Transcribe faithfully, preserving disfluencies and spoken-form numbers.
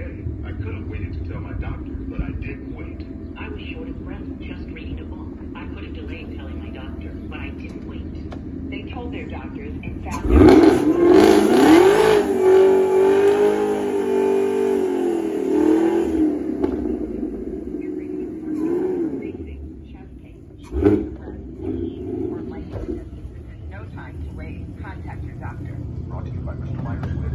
okay. I could have waited to tell my doctor, but I didn't wait. I was short of breath just reading a book. I could have delayed telling my doctor, but I didn't wait. They told their doctors and found no time to wait. Contact your doctor. Brought to you by Mister Myers.